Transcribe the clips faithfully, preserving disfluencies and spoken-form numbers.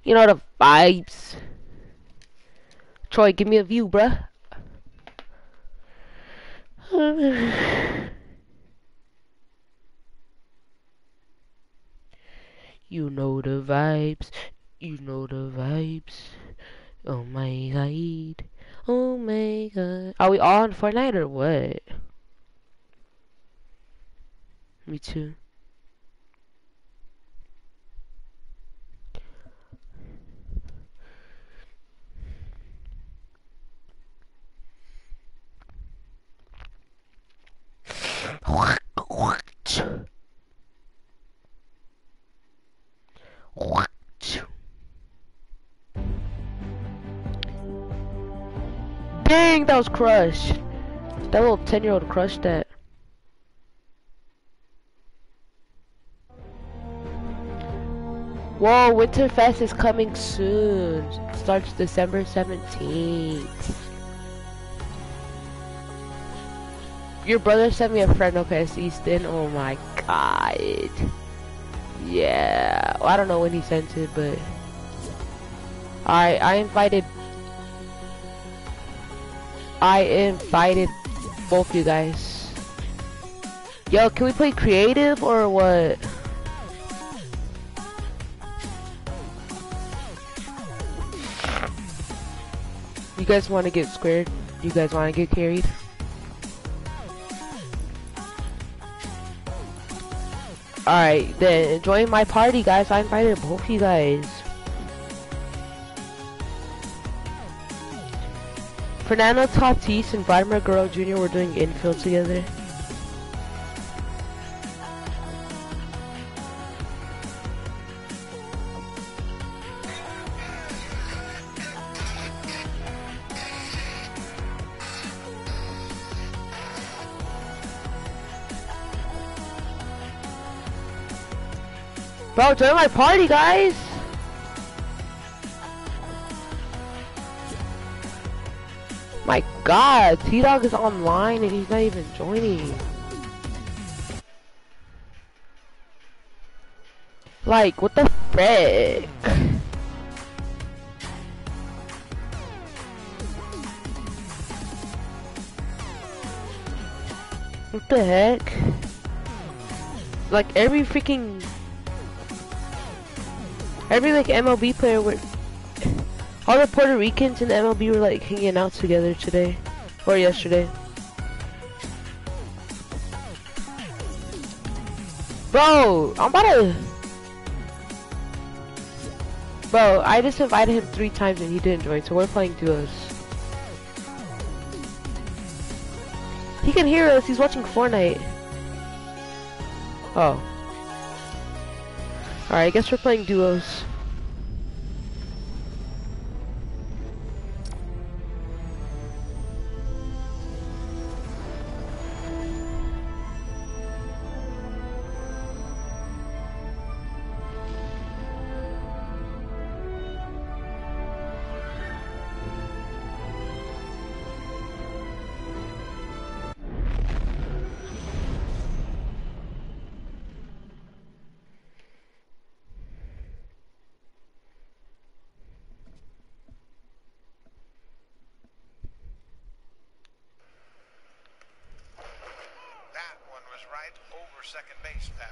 You know the vibes. Troy, give me a view, bruh. You know the vibes. You know the vibes. Oh my god. Oh my god. Are we all on Fortnite or what? Me too. Dang, that was crushed. That little ten year old crushed that. Whoa, Winterfest is coming soon. Starts December seventeenth. Your brother sent me a friend request, Easton. Oh my god. Yeah. Well, I don't know when he sent it, but I I invited I invited both you guys. Yo, can we play creative or what? You guys want to get squared? You guys want to get carried? Alright, then join my party, guys. I invited both you guys. Fernando Tatis and Vladimir Guerrero Junior were doing infield together. Bro, join my party, guys! My god, T-Dog is online and he's not even joining. Like, what the frick? What the heck? Like, every freaking... Every, like, M L B player were... All the Puerto Ricans in the M L B were, like, hanging out together today. Or yesterday. Bro, I'm about to... Bro, I just invited him three times and he didn't join, so we're playing duos. He can hear us, he's watching Fortnite. Oh. Alright, I guess we're playing duos. Second base, Pat.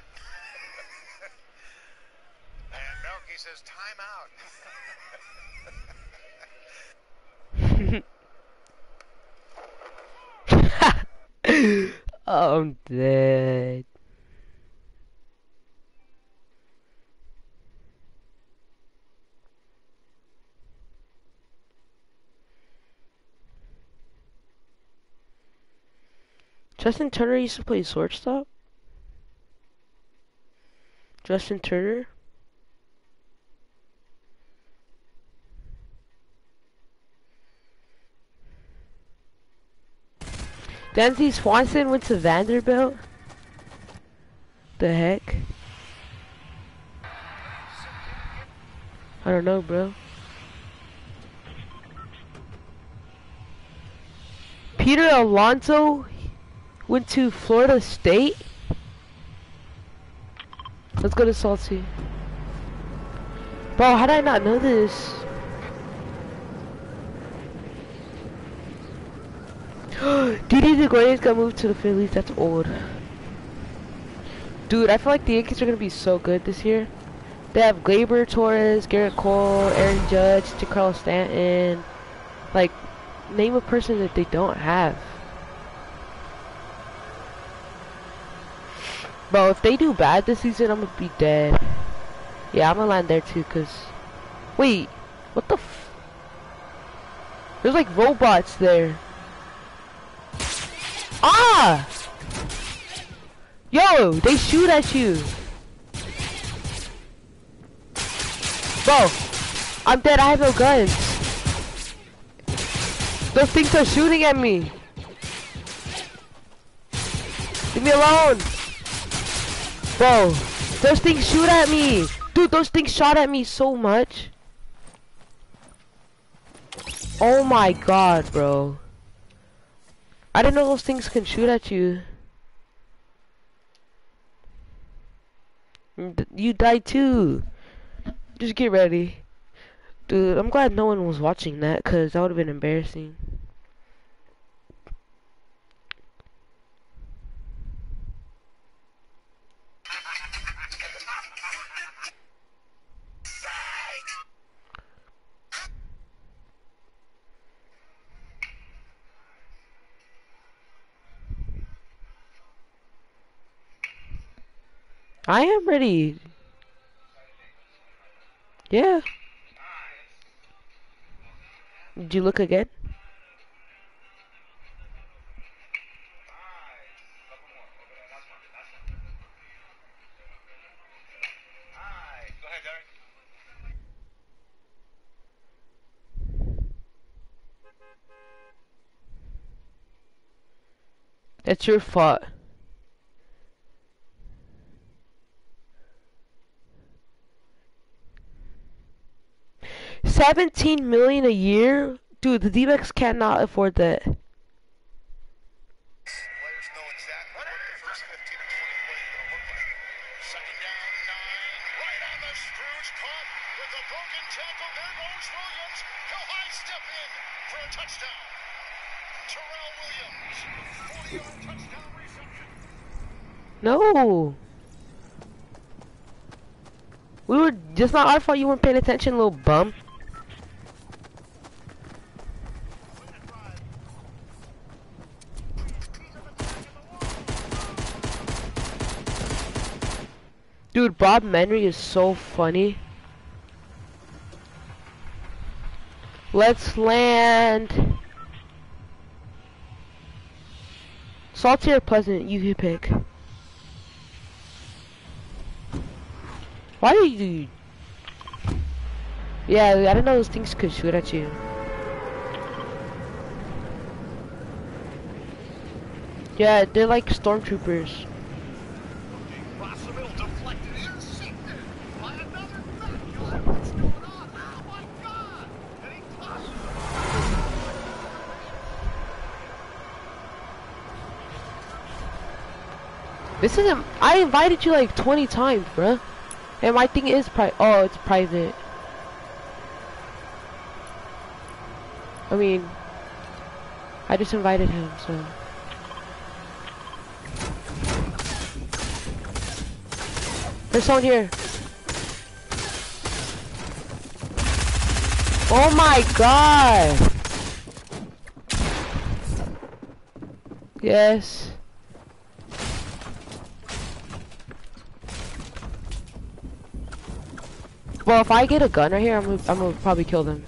And Melky says time out. I'm dead. Justin Turner used to play shortstop? Justin Turner? Dansby Swanson went to Vanderbilt? The heck? I don't know, bro. Peter Alonso went to Florida State? Let's go to Salty. Bro, how did I not know this? D D DeGuardians got moved to the Phillies. That's old. Dude, I feel like the Yankees are gonna be so good this year. They have Gleyber Torres, Garrett Cole, Aaron Judge, Giancarlo Stanton. Like, name a person that they don't have. Bro, if they do bad this season, I'm gonna be dead. Yeah, I'm gonna land there too, cause... Wait, what the f... There's like robots there. Ah! Yo, they shoot at you. Bro, I'm dead, I have no guns. Those things are shooting at me. Leave me alone. Bro, those things shoot at me. Dude, those things shot at me so much. Oh my god, bro. I didn't know those things can shoot at you. You died too. Just get ready. Dude, I'm glad no one was watching that, cause that would have been embarrassing. I am ready. Yeah. Did you look again? That's your fault. seventeen million a year? Dude, the D-backs cannot afford that. Players know exactly what the first fifteen or twenty plays are going to look like. Second down, nine, right on the Scrooge, caught with a broken tackle. There goes Williams. He'll high step in for a touchdown. Terrell Williams, forty-yard touchdown reception. No. We were just not our fault you weren't paying attention, little bum. Dude, Bob Menry is so funny. Let's land. Salty or pleasant, you can pick. Why do you... Yeah, I didn't know those things could shoot at you. Yeah, they're like stormtroopers. This isn't... I invited you like twenty times, bruh. And my thing is pri- oh, it's private. I mean... I just invited him, so... There's someone here. Oh my god! Yes. Well, if I get a gun right here, I'm gonna, I'm gonna probably kill them.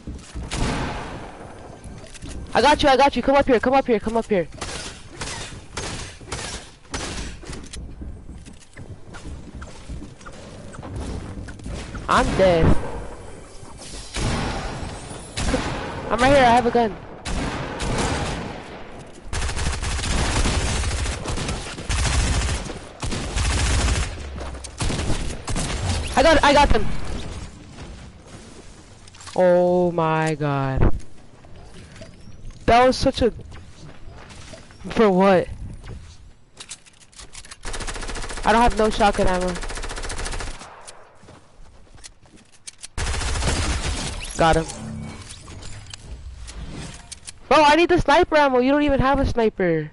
I got you, I got you. Come up here, come up here, come up here. I'm dead. I'm right here, I have a gun. I got I got them. Oh my god. That was such a... For what? I don't have no shotgun ammo. Got him. Bro, I need the sniper ammo. You don't even have a sniper.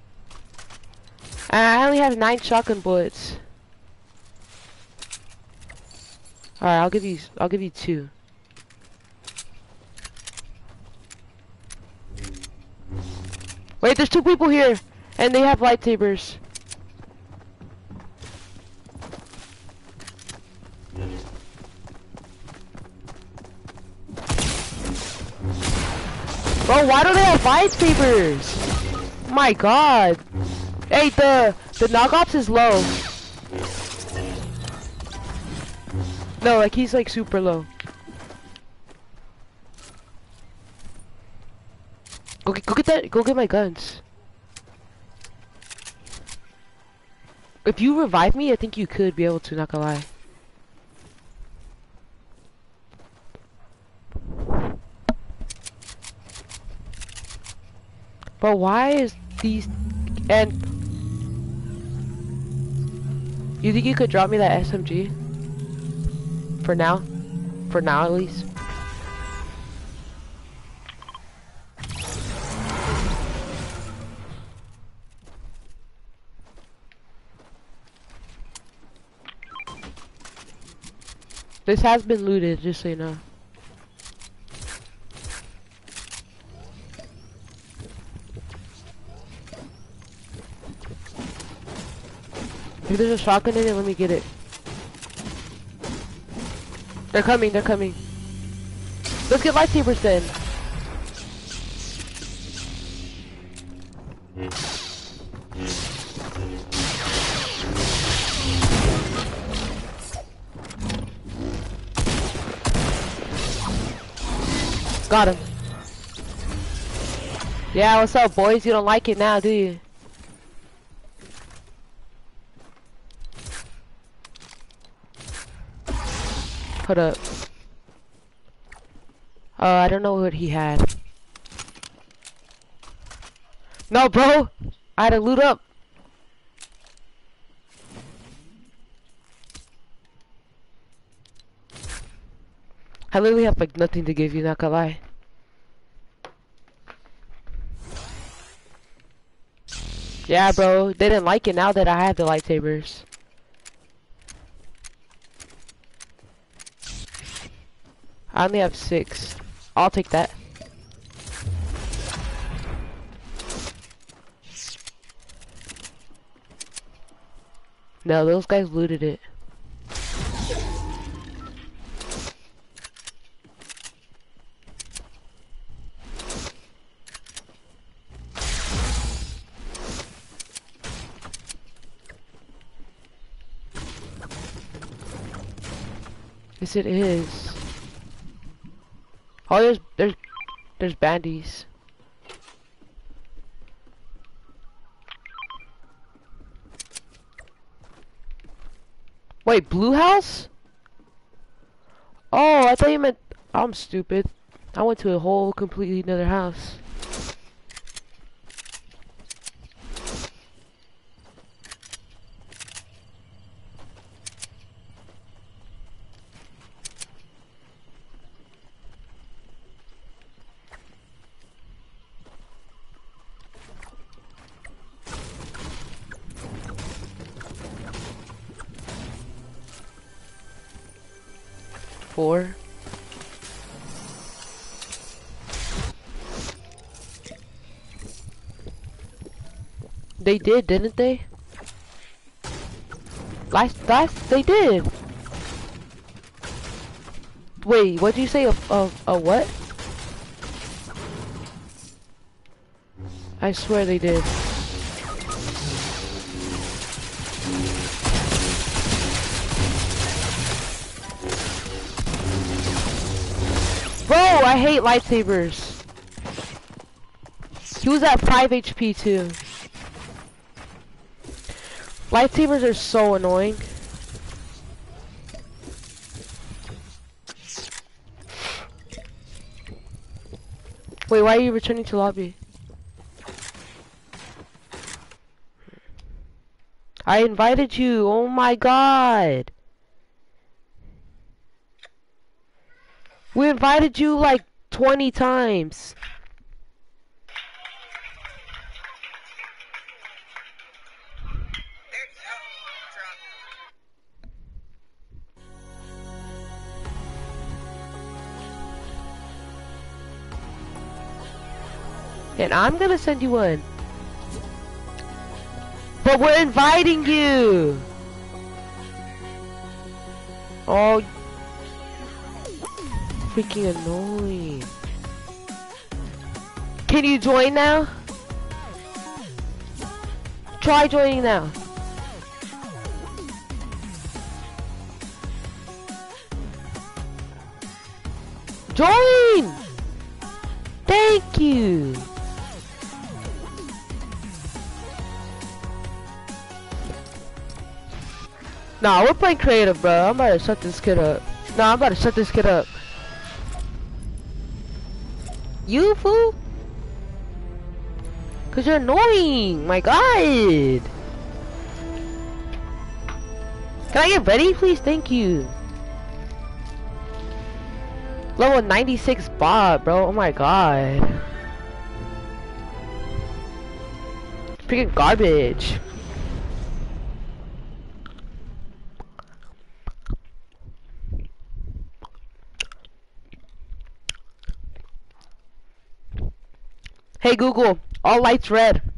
I only have nine shotgun bullets. Alright, I'll give you I'll give you two. Wait, there's two people here and they have lightsabers. Bro, why do they have lightsabers? My god. Hey, the the knockoffs is low. No, like he's like super low. Go get, go get that. Go get my guns. If you revive me, I think you could be able to. Not gonna lie. Bro, why is these and you think you could drop me that S M G? For now? For now at least? This has been looted, just so you know. If there's a shotgun in it, let me get it. They're coming, they're coming. Let's get lightsabers then. Got him. Yeah, what's up, boys? You don't like it now, do you? Hold up. Oh, I don't know what he had. No, bro! I had to loot up. I literally have like nothing to give you, not gonna lie. Yeah, bro, they didn't like it now that I have the lightsabers. I only have six. I'll take that. No, those guys looted it. Yes, it is. Oh, there's there's there's bandies. Wait, blue house? Oh, I thought you meant. I'm stupid. I went to a whole completely another house. Four. They did, didn't they? Last, last, they did. Wait, what'd you say? A, a, a what? I swear they did. Bro, I hate lightsabers. He was at five H P too. Lightsabers are so annoying. Wait, why are you returning to lobby? I invited you. Oh my god. We invited you like twenty times. And I'm gonna send you one. But we're inviting you! Oh, freaking annoying. Can you join now? Try joining now. Join! Thank you! Nah, we're playing creative, bro. I'm about to shut this kid up. Nah, I'm about to shut this kid up. You fool? Cause you're annoying. My God. Can I get ready, please? Thank you. Level ninety-six bot, bro. Oh my God. Freaking garbage. Hey Google, all lights red.